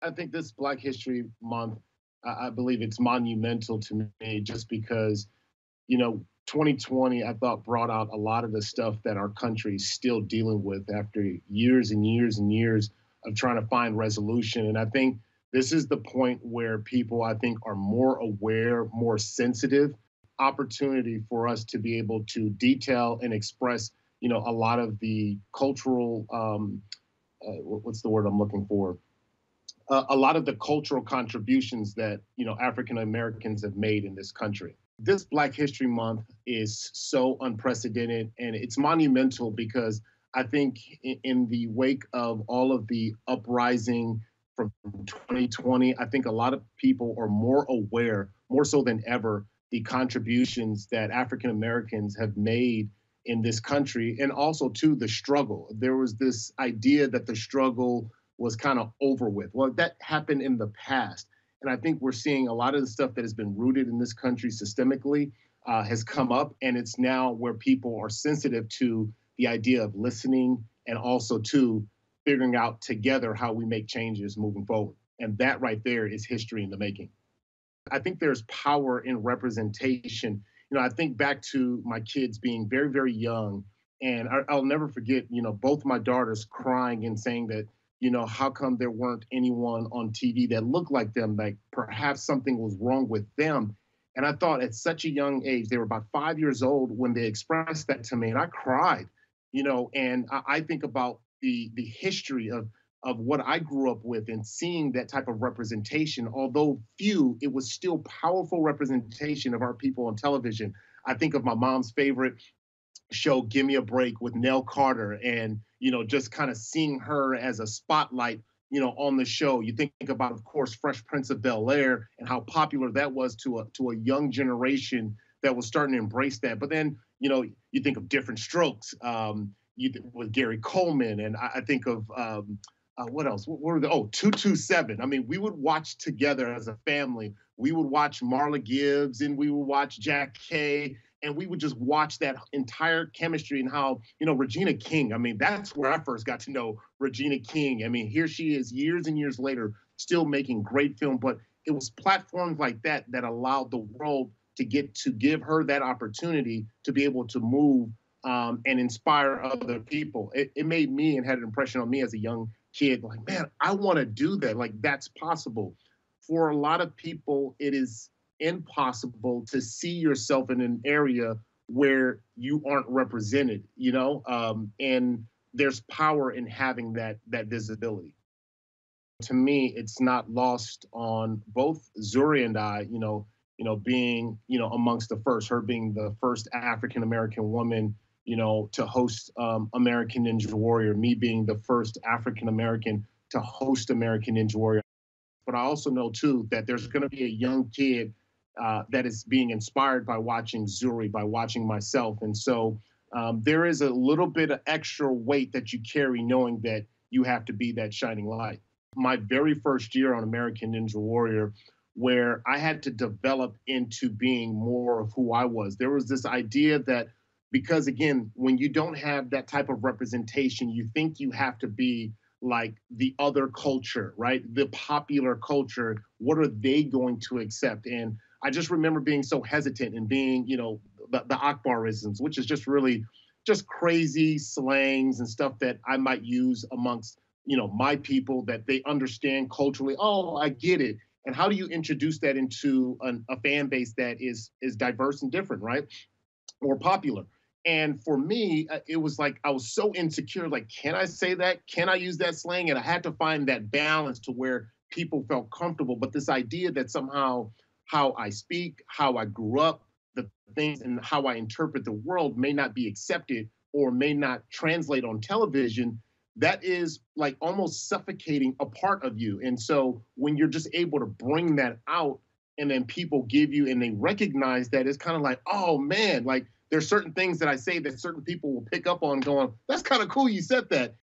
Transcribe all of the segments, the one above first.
I think this Black History Month, I believe it's monumental to me just because, 2020, I thought brought out a lot of the stuff that our country is still dealing with after years and years and years of trying to find resolution. And I think this is the point where people, I think, are more aware, more sensitive, opportunity for us to be able to detail and express, a lot of the cultural, what's the word I'm looking for? A lot of the cultural contributions that African Americans have made in this country. This Black History Month is so unprecedented and it's monumental because I think in the wake of all of the uprising from 2020, I think a lot of people are more aware, more so than ever, the contributions that African Americans have made in this country and also to the struggle. There was this idea that the struggle was kind of over with. Well, that happened in the past. And I think we're seeing a lot of the stuff that has been rooted in this country systemically has come up. And it's now where people are sensitive to the idea of listening and also to figuring out together how we make changes moving forward. And that right there is history in the making. I think there's power in representation. I think back to my kids being very, very young. And I'll never forget, both my daughters crying and saying that, how come there weren't anyone on TV that looked like them, like perhaps something was wrong with them. And I thought at such a young age, they were about 5 years old when they expressed that to me, and I cried, and I think about the history of what I grew up with and seeing that type of representation, although few, it was still powerful representation of our people on television. I think of my mom's favorite show, Give Me a Break, with Nell Carter, and just kind of seeing her as a spotlight, on the show. You think about, of course, Fresh Prince of Bel-Air and how popular that was to a young generation that was starting to embrace that. But then, you think of Different Strokes with Gary Coleman, and I think of what else? What were the 227. I mean, we would watch together as a family. We would watch Marla Gibbs and we would watch Jack Kay. And we would just watch that entire chemistry and how, Regina King, I mean, that's where I first got to know Regina King. I mean, here she is years and years later, still making great film. But it was platforms like that that allowed the world to give her that opportunity to be able to move and inspire other people. It made me and had an impression on me as a young kid, like, man, I want to do that. Like, that's possible. For a lot of people, it is impossible to see yourself in an area where you aren't represented, and there's power in having that visibility. To me, it's not lost on both Zuri and I, being, amongst the first, her being the first African-American woman, to host American Ninja Warrior, me being the first African-American to host American Ninja Warrior. But I also know, too, that there's going to be a young kid that is being inspired by watching Zuri, by watching myself. And so there is a little bit of extra weight that you carry knowing that you have to be that shining light. My very first year on American Ninja Warrior, where I had to develop into being more of who I was, there was this idea that because, again, when you don't have that type of representation, you think you have to be like the other culture, right? The popular culture. What are they going to accept? And I just remember being so hesitant and being, the Akbarisms, which is just really just crazy slangs and stuff that I might use amongst, my people that they understand culturally. Oh, I get it. And how do you introduce that into a fan base that is diverse and different, right? Or popular? And for me, it was like I was so insecure. Like, can I say that? Can I use that slang? And I had to find that balance to where people felt comfortable. But this idea that somehow how I speak, how I grew up, the things and how I interpret the world may not be accepted or may not translate on television, that is like almost suffocating a part of you. And so when you're just able to bring that out and then people give you and they recognize that, it's kind of like, oh man, like there's certain things that I say that certain people will pick up on going, that's kind of cool you said that.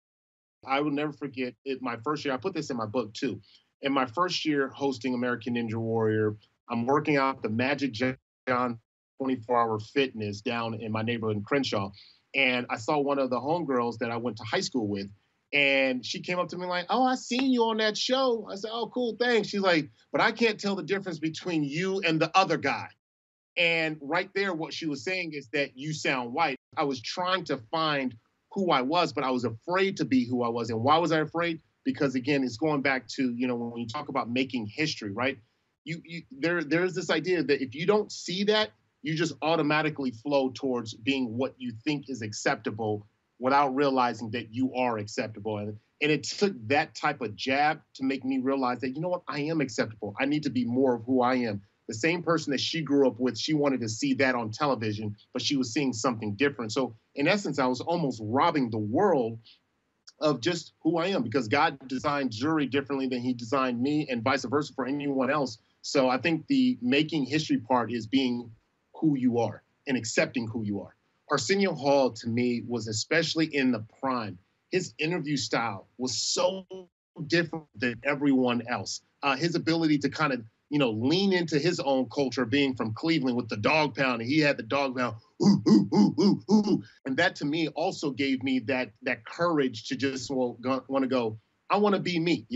I will never forget it. My first year, I put this in my book too. In my first year hosting American Ninja Warrior, I'm working out the Magic John 24-hour fitness down in my neighborhood in Crenshaw. And I saw one of the homegirls that I went to high school with. And she came up to me like, "Oh, I seen you on that show." I said, "Oh, cool, thanks." She's like, "But I can't tell the difference between you and the other guy." And right there, what she was saying is that you sound white. I was trying to find who I was, but I was afraid to be who I was. And why was I afraid? Because again, it's going back to, when you talk about making history, right? There's this idea that if you don't see that, you just automatically flow towards being what you think is acceptable without realizing that you are acceptable. And it took that type of jab to make me realize that, you know what, I am acceptable. I need to be more of who I am. The same person that she grew up with, she wanted to see that on television, but she was seeing something different. So in essence, I was almost robbing the world of just who I am, because God designed Zuri differently than he designed me, and vice versa for anyone else. So I think the making history part is being who you are and accepting who you are. Arsenio Hall, to me, was especially in the prime. His interview style was so different than everyone else. His ability to kind of, lean into his own culture, being from Cleveland with the dog pound, and he had the dog pound, ooh, ooh, ooh, ooh, ooh. And that to me also gave me that courage to just want to go. I want to be me,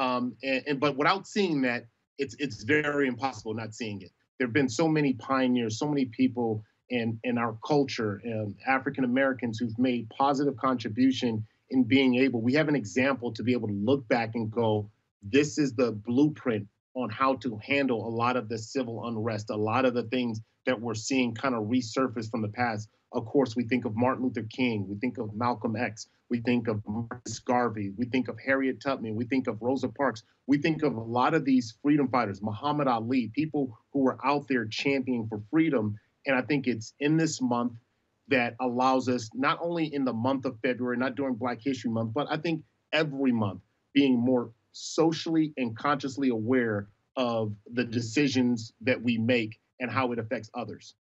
but without seeing that, it's very impossible not seeing it. There have been so many pioneers, so many people in our culture, African Americans who've made positive contribution in being able. We have an example to be able to look back and go, this is the blueprint on how to handle a lot of the civil unrest, a lot of the things that we're seeing kind of resurface from the past. Of course, we think of Martin Luther King, we think of Malcolm X, we think of Marcus Garvey, we think of Harriet Tubman, we think of Rosa Parks, we think of a lot of these freedom fighters, Muhammad Ali, people who were out there championing for freedom. And I think it's in this month that allows us, not only in the month of February, not during Black History Month, but I think every month, being more socially and consciously aware of the decisions that we make and how it affects others.